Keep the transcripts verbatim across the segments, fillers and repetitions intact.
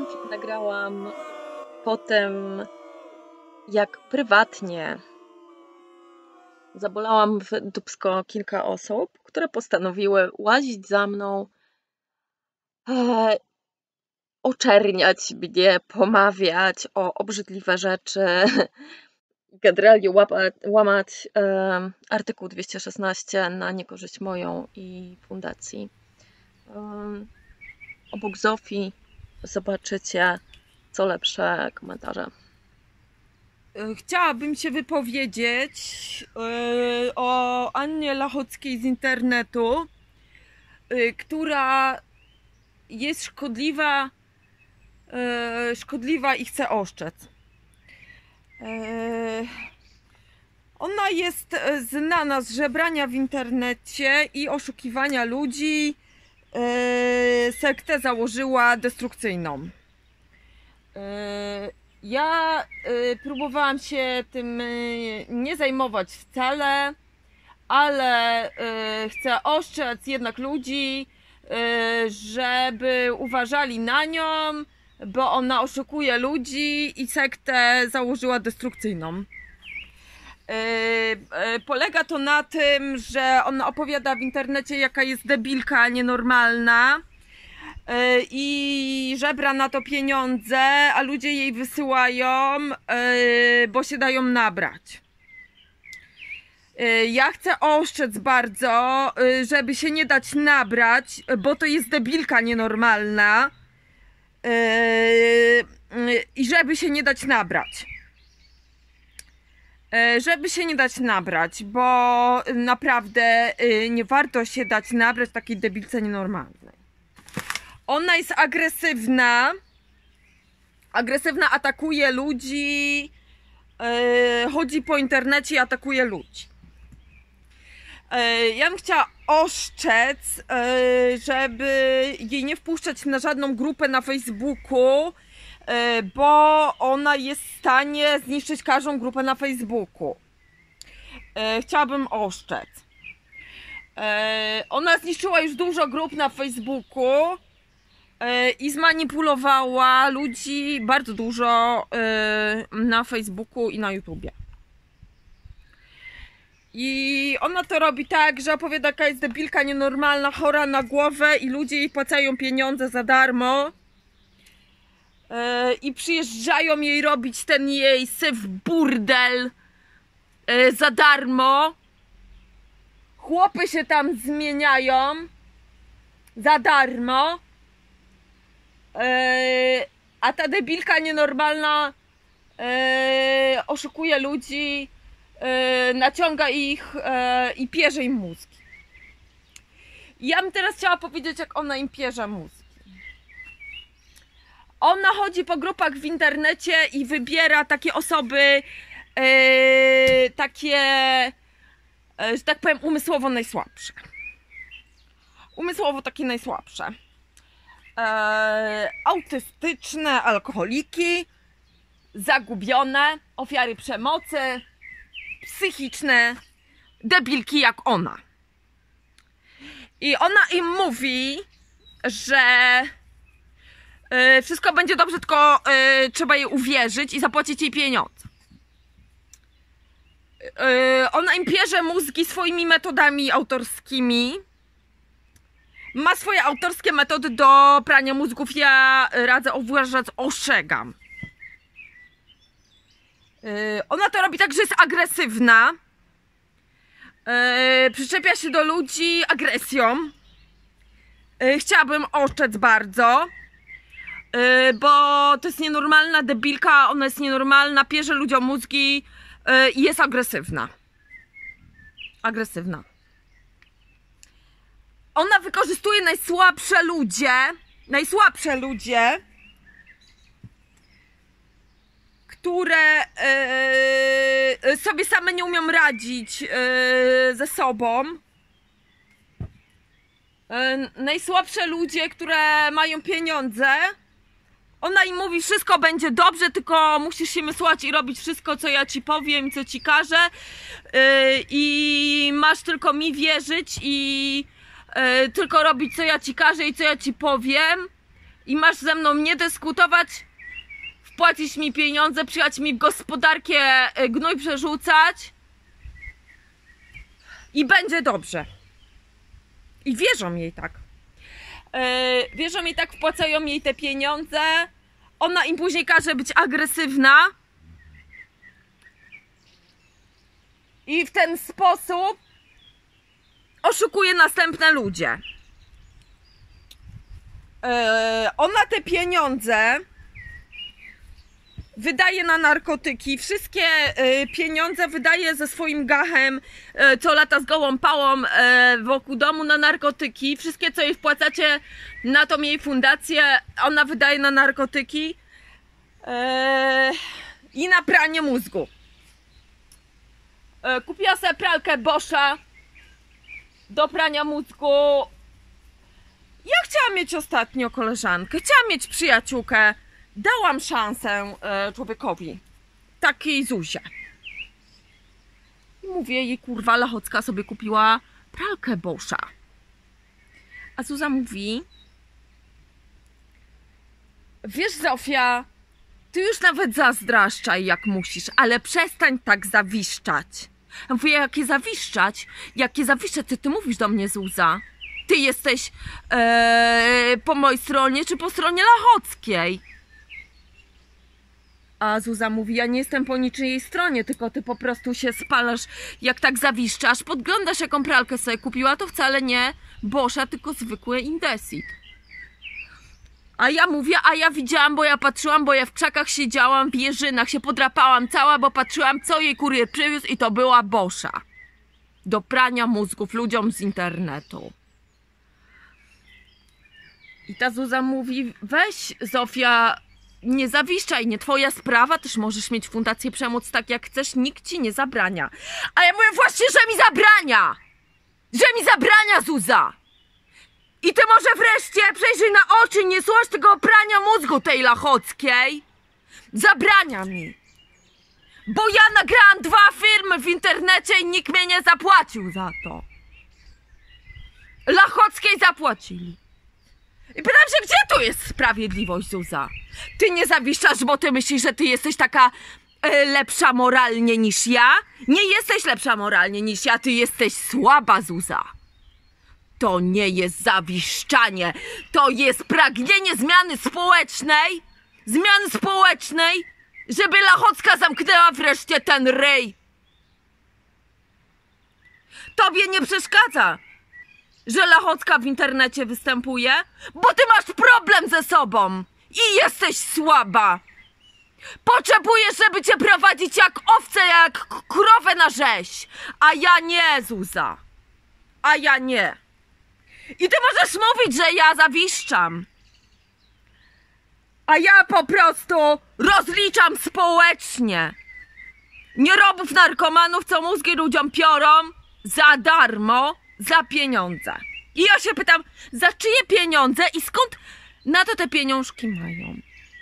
Ten film nagrałam po tym, jak prywatnie zabolałam w dupsko kilka osób, które postanowiły łazić za mną, e, oczerniać mnie, pomawiać o obrzydliwe rzeczy, generalnie łamać, łamać e, artykuł dwieście szesnaście na niekorzyść moją i fundacji. E, obok Zofii zobaczycie co lepsze komentarze. Chciałabym się wypowiedzieć yy, o Annie Lachockiej z internetu, yy, która jest szkodliwa, yy, szkodliwa i chce oszczędz. Yy, ona jest znana z żebrania w internecie i oszukiwania ludzi. Yy, sektę założyła destrukcyjną. Yy, Ja y, próbowałam się tym y, nie zajmować wcale, ale y, chcę ostrzec jednak ludzi, y, żeby uważali na nią, bo ona oszukuje ludzi i sektę założyła destrukcyjną. Y, y, polega to na tym, że ona opowiada w internecie, jaka jest debilka nienormalna, i żebra na to pieniądze, a ludzie jej wysyłają, bo się dają nabrać. Ja chcę oszczędzić bardzo, żeby się nie dać nabrać, bo to jest debilka nienormalna i żeby się nie dać nabrać. Żeby się nie dać nabrać, bo naprawdę nie warto się dać nabrać takiej debilce nienormalnej. Ona jest agresywna, agresywna, atakuje ludzi, yy, chodzi po internecie i atakuje ludzi. Yy, ja bym chciała oszczędzić, yy, żeby jej nie wpuszczać na żadną grupę na Facebooku, yy, bo ona jest w stanie zniszczyć każdą grupę na Facebooku. Yy, chciałabym oszczędzić. Yy, ona zniszczyła już dużo grup na Facebooku i zmanipulowała ludzi bardzo dużo na Facebooku i na YouTubie. I ona to robi tak, że opowiada, jaka jest debilka nienormalna, chora na głowę i ludzie jej płacają pieniądze za darmo. I przyjeżdżają jej robić ten jej syf burdel za darmo. Chłopy się tam zmieniają za darmo. Yy, a ta debilka nienormalna yy, oszukuje ludzi, yy, naciąga ich yy, i pierze im mózgi. Ja bym teraz chciała powiedzieć, jak ona im pierze mózgi. Ona chodzi po grupach w internecie i wybiera takie osoby, yy, takie, yy, że tak powiem, umysłowo najsłabsze. Umysłowo takie najsłabsze. E, autystyczne alkoholiki, zagubione, ofiary przemocy, psychiczne debilki jak ona. I ona im mówi, że e, wszystko będzie dobrze, tylko e, trzeba jej uwierzyć i zapłacić jej pieniądze. E, ona im pierze mózgi swoimi metodami autorskimi. Ma swoje autorskie metody do prania mózgów. Ja radzę uważać, ostrzegam. Yy, ona to robi tak, że jest agresywna. Yy, przyczepia się do ludzi agresją. Yy, chciałabym oszczędzić bardzo. Yy, bo to jest nienormalna debilka. Ona jest nienormalna, pierze ludziom mózgi yy, i jest agresywna. Agresywna. Ona wykorzystuje najsłabsze ludzie, najsłabsze ludzie, które yy, sobie same nie umią radzić yy, ze sobą. Yy, najsłabsze ludzie, które mają pieniądze. Ona im mówi, wszystko będzie dobrze, tylko musisz się mysłać i robić wszystko, co ja ci powiem, co ci każę. Yy, I masz tylko mi wierzyć i Yy, tylko robić, co ja ci każę i co ja ci powiem. i masz ze mną nie dyskutować, wpłacić mi pieniądze, przyjechać mi w gospodarkę gnój przerzucać i będzie dobrze. I wierzą jej tak. Yy, wierzą jej tak, wpłacają jej te pieniądze. Ona im później każe być agresywna. I w ten sposób oszukuje następne ludzie. Yy, ona te pieniądze wydaje na narkotyki. Wszystkie y, pieniądze wydaje ze swoim gachem, y, co lata z gołą pałą y, wokół domu na narkotyki. Wszystkie, co jej wpłacacie na tą jej fundację, ona wydaje na narkotyki y, i na pranie mózgu. Y, kupiła sobie pralkę Boscha do prania mózgu. Ja chciałam mieć ostatnio koleżankę, chciałam mieć przyjaciółkę. Dałam szansę e, człowiekowi, takiej Zuzie. I mówię jej, kurwa, Lachocka sobie kupiła pralkę Boscha. A Zuza mówi: wiesz, Zofia, ty już nawet zazdraszczaj jak musisz, ale przestań tak zawiszczać. Ja mówię: jakie zawiszczać? Jakie zawiszczać? Co ty mówisz do mnie, Zuza? Ty jesteś e, po mojej stronie czy po stronie Lachockiej? A Zuza mówi: ja nie jestem po niczyjej stronie, tylko ty po prostu się spalasz, jak tak zawiszczasz, podglądasz, jaką pralkę sobie kupiła, to wcale nie Boscha, tylko zwykły Indesit. A ja mówię: a ja widziałam, bo ja patrzyłam, bo ja w krzakach siedziałam, w jeżynach się podrapałam cała, bo patrzyłam, co jej kurier przywiózł, i to była Boscha. Do prania mózgów ludziom z internetu. I ta Zuza mówi: weź, Zofia, nie zawiszczaj, nie twoja sprawa, też możesz mieć fundację Przemoc tak jak chcesz, nikt ci nie zabrania. A ja mówię: właśnie, że mi zabrania! Że mi zabrania, Zuza! I ty może wreszcie przejrzyj na oczy, nie słuchasz tego prania mózgu tej Lachockiej? Zabrania mi. Bo ja nagrałam dwa filmy w internecie i nikt mnie nie zapłacił za to. Lachockiej zapłacili. I pytam się, gdzie tu jest sprawiedliwość, Zuza? Ty nie zawiszczasz, bo ty myślisz, że ty jesteś taka e, lepsza moralnie niż ja? Nie jesteś lepsza moralnie niż ja, ty jesteś słaba, Zuza. To nie jest zawiszczanie, to jest pragnienie zmiany społecznej, zmiany społecznej, żeby Lachocka zamknęła wreszcie ten ryj. Tobie nie przeszkadza, że Lachocka w internecie występuje, bo ty masz problem ze sobą i jesteś słaba. Potrzebujesz, żeby cię prowadzić jak owce, jak krowę na rzeź. A ja nie, Zuza. A ja nie. I ty możesz mówić, że ja zawiszczam. A ja po prostu rozliczam społecznie nierobów narkomanów, co mózgi ludziom piorą za darmo, za pieniądze. I ja się pytam, za czyje pieniądze i skąd na to te pieniążki mają?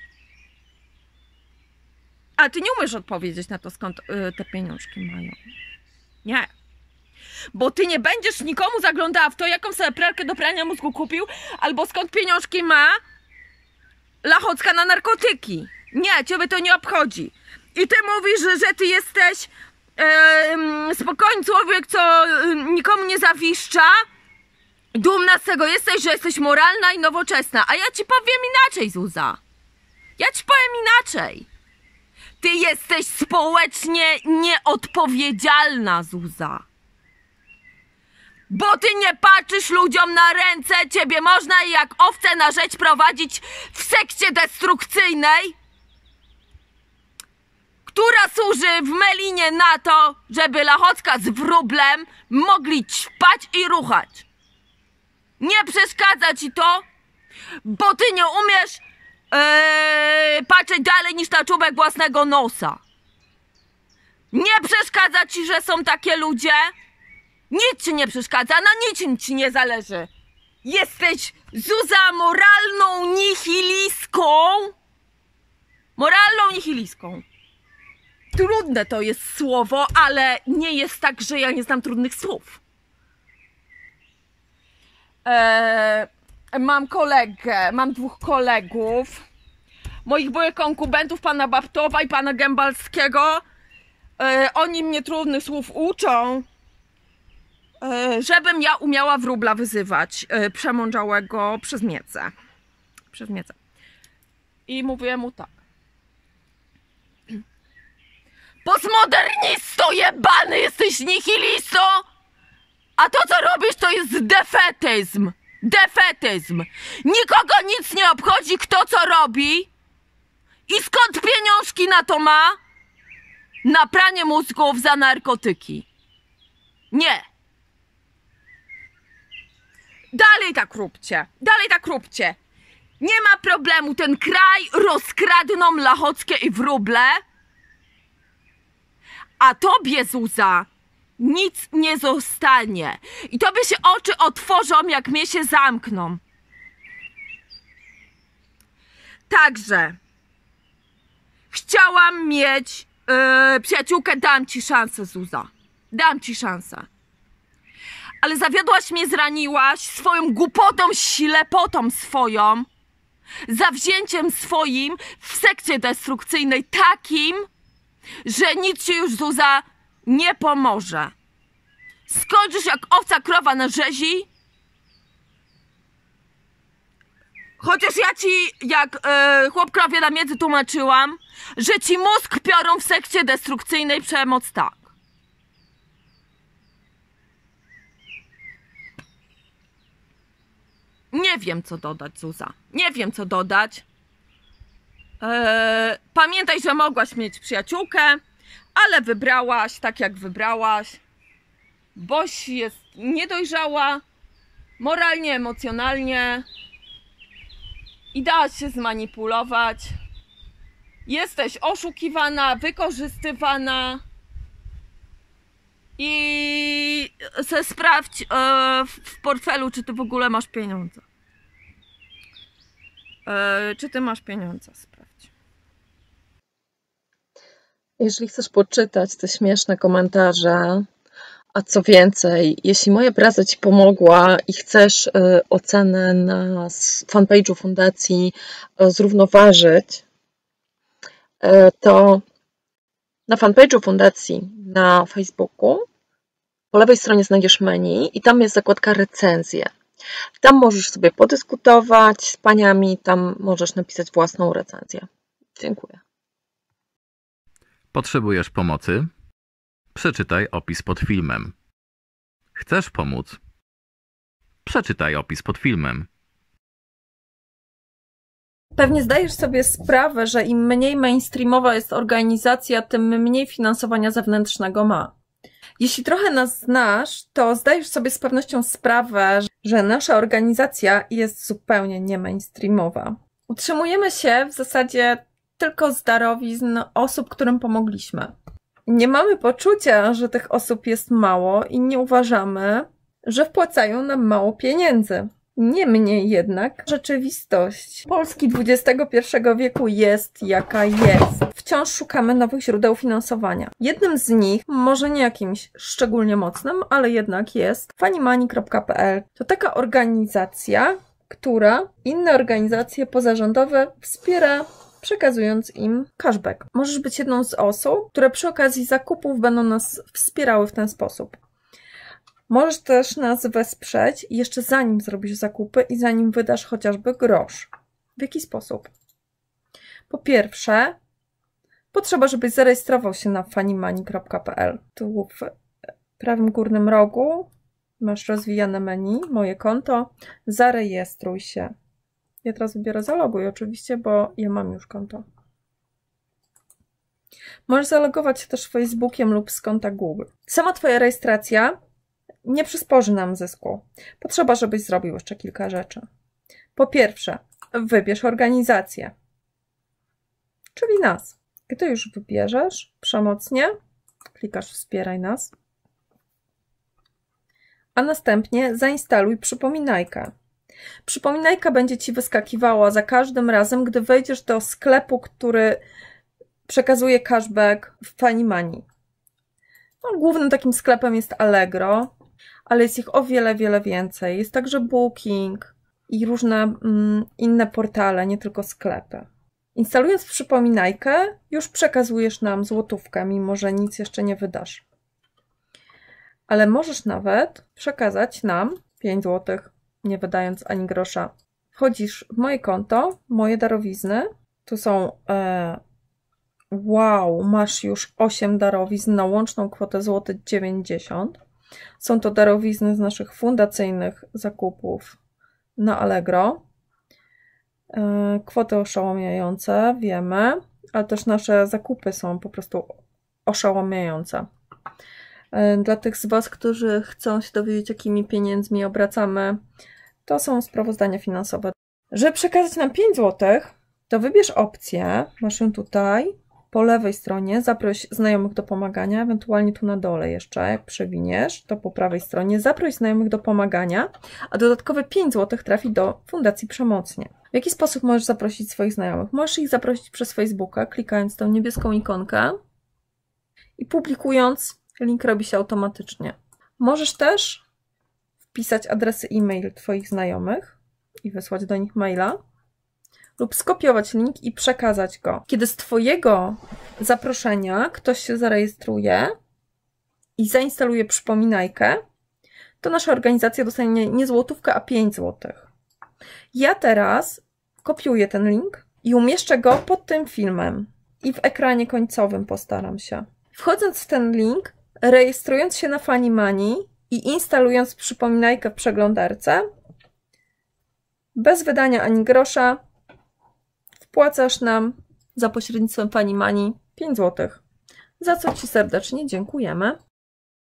A ty nie umiesz odpowiedzieć na to, skąd y, te pieniążki mają. Nie. Bo ty nie będziesz nikomu zaglądała w to, jaką sobie pralkę do prania mózgu kupił, albo skąd pieniążki ma Lachocka na narkotyki. Nie, ciebie to nie obchodzi. I ty mówisz, że, że ty jesteś Yy, spokojny człowiek, co yy, nikomu nie zawiszcza. Dumna z tego jesteś, że jesteś moralna i nowoczesna. A ja ci powiem inaczej, Zuza. Ja ci powiem inaczej. Ty jesteś społecznie nieodpowiedzialna, Zuza. Bo ty nie patrzysz ludziom na ręce. Ciebie można jak owce na rzeź prowadzić w sekcie destrukcyjnej, która służy w Melinie na to, żeby Lachocka z wróblem mogli ćpać i ruchać. Nie przeszkadza ci to, bo ty nie umiesz yy, patrzeć dalej niż na czubek własnego nosa. Nie przeszkadza ci, że są takie ludzie? Nic ci nie przeszkadza, na niczym ci nie zależy. Jesteś, Zuza, moralną nihilistką. Moralną nihilistką. Trudne to jest słowo, ale nie jest tak, że ja nie znam trudnych słów. Eee, mam kolegę, mam dwóch kolegów, moich byłych konkubentów, pana Babtowa i pana Gębalskiego. Yy, oni mnie trudnych słów uczą, yy, żebym ja umiała wróbla wyzywać yy, przemądrzałego przez miecę. Przez miecę. I mówię mu tak. Postmodernisto jebany, jesteś nihilistą, a to co robisz to jest defetyzm. Defetyzm. Nikogo nic nie obchodzi, kto co robi i skąd pieniążki na to ma? Na pranie mózgów za narkotyki. Nie. Dalej tak róbcie. Dalej tak róbcie. Nie ma problemu, ten kraj rozkradną Lachockie i wróble, a tobie, Zuza, nic nie zostanie. I tobie się oczy otworzą, jak mnie się zamkną. Także chciałam mieć yy, przyjaciółkę, dam ci szansę, Zuza. Dam ci szansę. Ale zawiodłaś mnie, zraniłaś swoją głupotą, ślepotą swoją, zawzięciem swoim w sekcie destrukcyjnej takim, że nic ci już, Zuza, nie pomoże. Skończysz jak owca krowa na rzezi. Chociaż ja ci, jak yy, chłop krowie na miedzy tłumaczyłam, że ci mózg piorą w sekcie destrukcyjnej przemoc tak. Nie wiem, co dodać, Zuza. Nie wiem, co dodać. Eee, pamiętaj, że mogłaś mieć przyjaciółkę, ale wybrałaś tak, jak wybrałaś. Boś jest niedojrzała, moralnie, emocjonalnie i dałaś się zmanipulować. Jesteś oszukiwana, wykorzystywana i se sprawdź e, w portfelu, czy ty w ogóle masz pieniądze. E, czy ty masz pieniądze? Sprawdź. Jeżeli chcesz poczytać te śmieszne komentarze, a co więcej, jeśli moja praca ci pomogła i chcesz y, ocenę na fanpage'u fundacji y, zrównoważyć, y, to na fanpage'u fundacji na Facebooku po lewej stronie znajdziesz menu i tam jest zakładka recenzje. Tam możesz sobie podyskutować z paniami, tam możesz napisać własną recenzję. Dziękuję. Potrzebujesz pomocy? Przeczytaj opis pod filmem. Chcesz pomóc? Przeczytaj opis pod filmem. Pewnie zdajesz sobie sprawę, że im mniej mainstreamowa jest organizacja, tym mniej finansowania zewnętrznego ma. Jeśli trochę nas znasz, to zdajesz sobie z pewnością sprawę, że nasza organizacja jest zupełnie nie mainstreamowa. Utrzymujemy się w zasadzie tylko z darowizn osób, którym pomogliśmy. Nie mamy poczucia, że tych osób jest mało i nie uważamy, że wpłacają nam mało pieniędzy. Niemniej jednak rzeczywistość Polski dwudziestego pierwszego wieku jest jaka jest. Wciąż szukamy nowych źródeł finansowania. Jednym z nich, może nie jakimś szczególnie mocnym, ale jednak jest funnymoney kropka p l. To taka organizacja, która inne organizacje pozarządowe wspiera, przekazując im cashback. Możesz być jedną z osób, które przy okazji zakupów będą nas wspierały w ten sposób. Możesz też nas wesprzeć jeszcze zanim zrobisz zakupy i zanim wydasz chociażby grosz. W jaki sposób? Po pierwsze, potrzeba, żebyś zarejestrował się na funnymoney kropka p l. Tu w prawym górnym rogu masz rozwijane menu, moje konto. Zarejestruj się. Ja teraz wybiorę zaloguj oczywiście, bo ja mam już konto. Możesz zalogować się też Facebookiem lub z konta Google. Sama twoja rejestracja nie przysporzy nam zysku. Potrzeba, żebyś zrobił jeszcze kilka rzeczy. Po pierwsze, wybierz organizację, czyli nas. Gdy już wybierzesz przemocnie, klikasz wspieraj nas, a następnie zainstaluj przypominajkę. Przypominajka będzie ci wyskakiwała za każdym razem, gdy wejdziesz do sklepu, który przekazuje cashback w funnymoney. No, głównym takim sklepem jest Allegro, ale jest ich o wiele, wiele więcej. Jest także Booking i różne mm, inne portale, nie tylko sklepy. Instalując przypominajkę, już przekazujesz nam złotówkę, mimo że nic jeszcze nie wydasz. Ale możesz nawet przekazać nam pięć złotych, nie wydając ani grosza. Wchodzisz w moje konto, moje darowizny. Tu są, e, wow, masz już osiem darowizn na łączną kwotę złoty dziewięćdziesiąt. Są to darowizny z naszych fundacyjnych zakupów na Allegro. E, kwoty oszałamiające, wiemy, ale też nasze zakupy są po prostu oszałamiające. E, dla tych z Was, którzy chcą się dowiedzieć, jakimi pieniędzmi obracamy, to są sprawozdania finansowe. Żeby przekazać nam pięć złotych, to wybierz opcję, masz ją tutaj, po lewej stronie, zaproś znajomych do pomagania, ewentualnie tu na dole jeszcze, jak przewiniesz, to po prawej stronie, zaproś znajomych do pomagania, a dodatkowe pięć złotych trafi do Fundacji Przemocnie. W jaki sposób możesz zaprosić swoich znajomych? Możesz ich zaprosić przez Facebooka, klikając tą niebieską ikonkę i publikując, link robi się automatycznie. Możesz też wpisać adresy e-mail Twoich znajomych i wysłać do nich maila, lub skopiować link i przekazać go. Kiedy z Twojego zaproszenia ktoś się zarejestruje i zainstaluje przypominajkę, to nasza organizacja dostanie nie złotówkę, a pięć złotych. Ja teraz kopiuję ten link i umieszczę go pod tym filmem i w ekranie końcowym postaram się. Wchodząc w ten link, rejestrując się na Funnymoney i instalując przypominajkę w przeglądarce, bez wydania ani grosza, wpłacasz nam za pośrednictwem Funnymoney pięć złotych, za co Ci serdecznie dziękujemy.